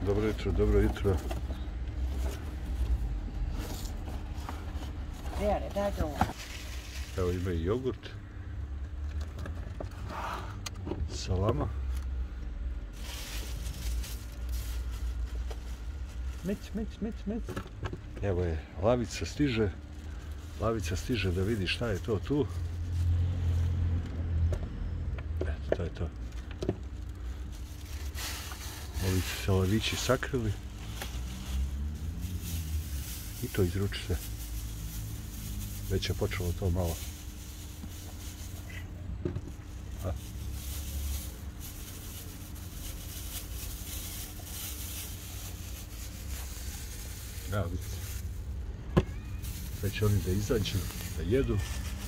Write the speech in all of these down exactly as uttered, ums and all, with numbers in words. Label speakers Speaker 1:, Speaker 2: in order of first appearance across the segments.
Speaker 1: Dobro jutro, dobro jutro. Evo ima i jogurt. Salama. Meć, meć, meć, meć. Evo je, lavica stiže. Lavica stiže da vidi šta je to tu. Eto, to je to. Ovi su se lavići sakrili. I to izruči se. Već je počelo to malo. A. Evo vidite. Već oni da izađu, da jedu.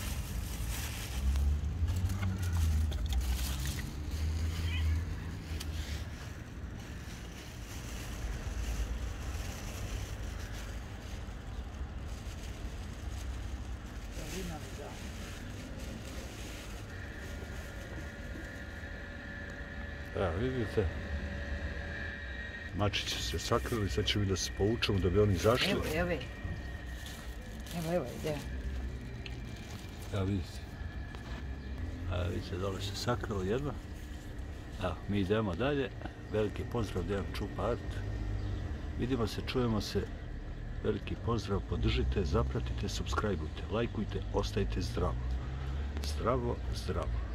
Speaker 1: Evo vidite, mačići se sakrili, sad ćemo da se povučemo da bi oni zašli.
Speaker 2: Evo, evo, evo, evo, ide.
Speaker 1: Evo vidite, evo vidite, dole se sakrilo jedno. Evo, mi idemo dalje, veliki pozdrav, Dejan Čupa Art. Vidimo se, čujemo se, veliki pozdrav, podržite, zapratite, subscribeujte, lajkujte, ostajte zdravo. Zdravo, zdravo.